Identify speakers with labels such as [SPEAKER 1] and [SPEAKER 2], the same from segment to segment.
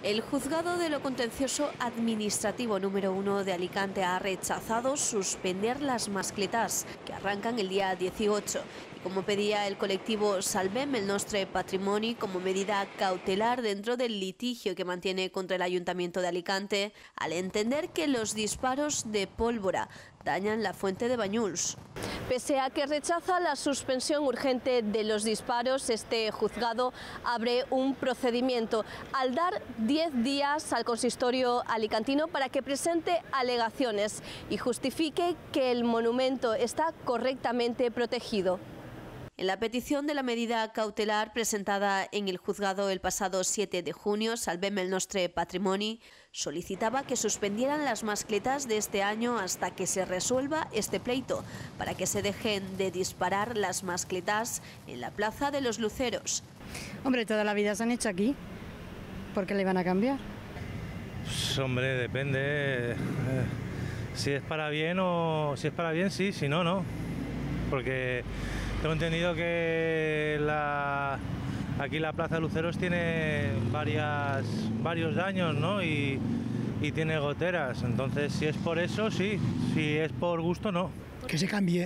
[SPEAKER 1] El juzgado de lo contencioso administrativo número 1 de Alicante ha rechazado suspender las mascletas que arrancan el día 18 y como pedía el colectivo Salvem el nostre patrimoni como medida cautelar dentro del litigio que mantiene contra el Ayuntamiento de Alicante al entender que los disparos de pólvora dañan la fuente de Banyuls. Pese a que rechaza la suspensión urgente de los disparos, este juzgado abre un procedimiento al dar 10 días al consistorio alicantino para que presente alegaciones y justifique que el monumento está correctamente protegido. En la petición de la medida cautelar presentada en el juzgado el pasado 7 de junio, Salvem el nostre patrimoni solicitaba que suspendieran las mascletas de este año hasta que se resuelva este pleito, para que se dejen de disparar las mascletas en la Plaza de los Luceros.
[SPEAKER 2] Hombre, toda la vida se han hecho aquí, ¿por qué le iban a cambiar?
[SPEAKER 3] Pues, hombre, depende. Si es para bien o si es para bien, sí, si no, no. Porque tengo entendido que aquí la Plaza de Luceros tiene varios daños, ¿no? Y tiene goteras. Entonces, si es por eso, sí. Si es por gusto, no.
[SPEAKER 4] Que se cambie,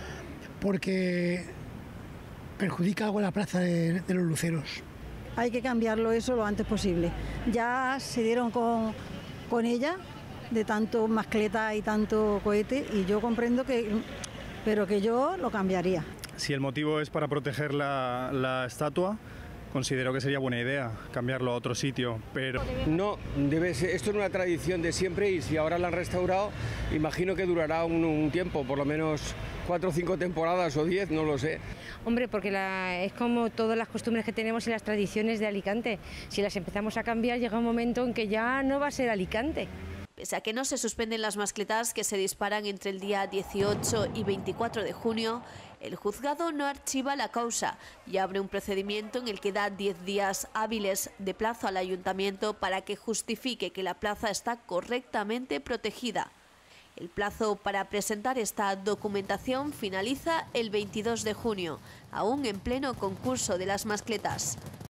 [SPEAKER 4] porque perjudica algo la Plaza de los Luceros.
[SPEAKER 5] Hay que cambiarlo eso lo antes posible. Ya se dieron con ella de tanto mascleta y tanto cohete y yo comprendo pero que yo lo cambiaría.
[SPEAKER 6] Si el motivo es para proteger la estatua, considero que sería buena idea cambiarlo a otro sitio, pero...
[SPEAKER 7] No, debe ser, esto es una tradición de siempre y si ahora la han restaurado, imagino que durará un tiempo, por lo menos 4 o 5 temporadas o 10, no lo sé.
[SPEAKER 8] Hombre, porque es como todas las costumbres que tenemos y las tradiciones de Alicante. Si las empezamos a cambiar, llega un momento en que ya no va a ser Alicante.
[SPEAKER 1] Pese a que no se suspenden las mascletas que se disparan entre el día 18 y 24 de junio, el juzgado no archiva la causa y abre un procedimiento en el que da 10 días hábiles de plazo al ayuntamiento para que justifique que la plaza está correctamente protegida. El plazo para presentar esta documentación finaliza el 22 de junio, aún en pleno concurso de las mascletas.